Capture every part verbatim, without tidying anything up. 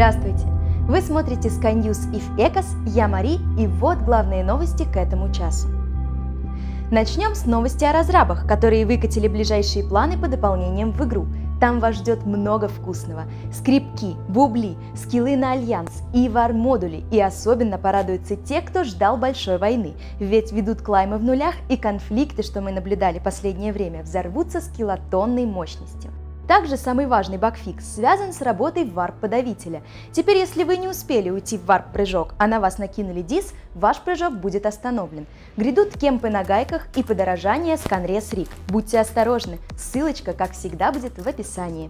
Здравствуйте! Вы смотрите Sky News If Ecos, я Мари, и вот главные новости к этому часу. Начнем с новости о разрабах, которые выкатили ближайшие планы по дополнениям в игру. Там вас ждет много вкусного. Скрипки, бубли, скиллы на альянс и вар-модули. И особенно порадуются те, кто ждал большой войны. Ведь ведут клаймы в нулях, и конфликты, что мы наблюдали последнее время, взорвутся с килотонной мощностью. Также самый важный багфикс связан с работой варп-подавителя. Теперь, если вы не успели уйти в варп-прыжок, а на вас накинули дис, ваш прыжок будет остановлен. Грядут кемпы на гайках и подорожание сканрез риг. Будьте осторожны, ссылочка, как всегда, будет в описании.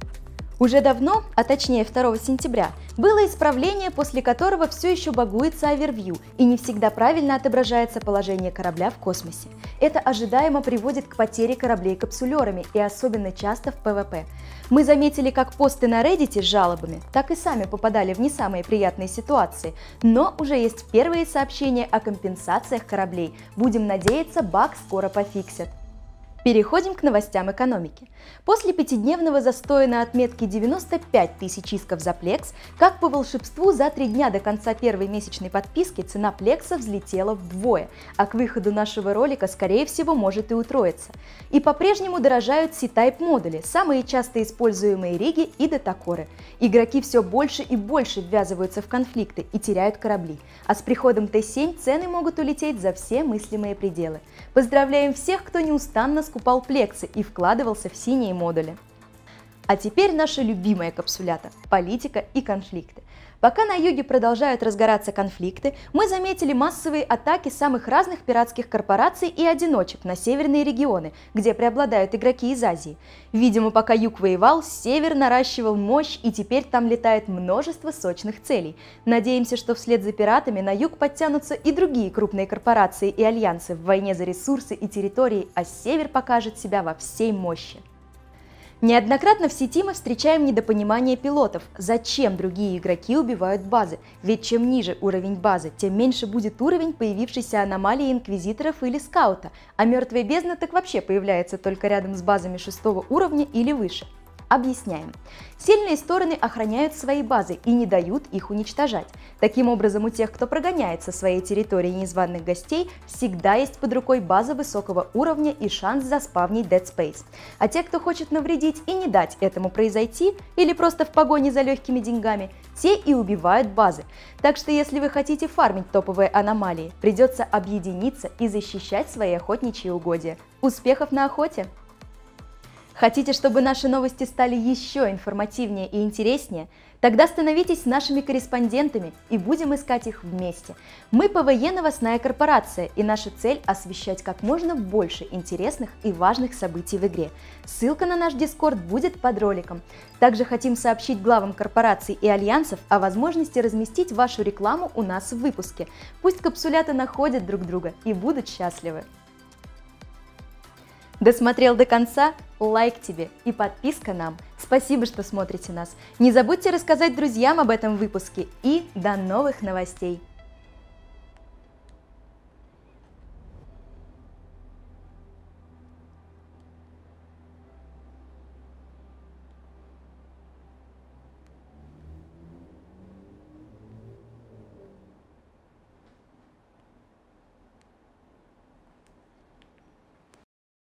Уже давно, а точнее второго сентября, было исправление, после которого все еще багуется овервью и не всегда правильно отображается положение корабля в космосе. Это ожидаемо приводит к потере кораблей капсулерами и особенно часто в пэ вэ пэ. Мы заметили как посты на Reddit с жалобами, так и сами попадали в не самые приятные ситуации, но уже есть первые сообщения о компенсациях кораблей. Будем надеяться, баг скоро пофиксят. Переходим к новостям экономики. После пятидневного застоя на отметке девяносто пять тысяч исков за плекс, как по волшебству за три дня до конца первой месячной подписки цена плекса взлетела вдвое, а к выходу нашего ролика, скорее всего, может и утроиться. И по-прежнему дорожают си-тайп модули, самые часто используемые риги и датакоры. Игроки все больше и больше ввязываются в конфликты и теряют корабли, а с приходом тэ семь цены могут улететь за все мыслимые пределы. Поздравляем всех, кто неустанно скупал плексы и вкладывался в синие модули. А теперь наша любимая капсулята – политика и конфликты. Пока на юге продолжают разгораться конфликты, мы заметили массовые атаки самых разных пиратских корпораций и одиночек на северные регионы, где преобладают игроки из Азии. Видимо, пока юг воевал, север наращивал мощь, и теперь там летает множество сочных целей. Надеемся, что вслед за пиратами на юг подтянутся и другие крупные корпорации и альянсы в войне за ресурсы и территории, а север покажет себя во всей мощи. Неоднократно в сети мы встречаем недопонимание пилотов, зачем другие игроки убивают базы, ведь чем ниже уровень базы, тем меньше будет уровень появившейся аномалии инквизиторов или скаута, а мертвая бездна так вообще появляется только рядом с базами шестого уровня или выше. Объясняем. Сильные стороны охраняют свои базы и не дают их уничтожать. Таким образом, у тех, кто прогоняет со своей территории незваных гостей, всегда есть под рукой база высокого уровня и шанс заспавнить Dead Space. А те, кто хочет навредить и не дать этому произойти, или просто в погоне за легкими деньгами, те и убивают базы. Так что если вы хотите фармить топовые аномалии, придется объединиться и защищать свои охотничьи угодья. Успехов на охоте! Хотите, чтобы наши новости стали еще информативнее и интереснее? Тогда становитесь нашими корреспондентами и будем искать их вместе. Мы пэ вэ е-новостная корпорация, и наша цель – освещать как можно больше интересных и важных событий в игре. Ссылка на наш Discord будет под роликом. Также хотим сообщить главам корпораций и альянсов о возможности разместить вашу рекламу у нас в выпуске. Пусть капсулята находят друг друга и будут счастливы. Досмотрел до конца? Лайк тебе и подписка нам. Спасибо, что смотрите нас. Не забудьте рассказать друзьям об этом выпуске и до новых новостей.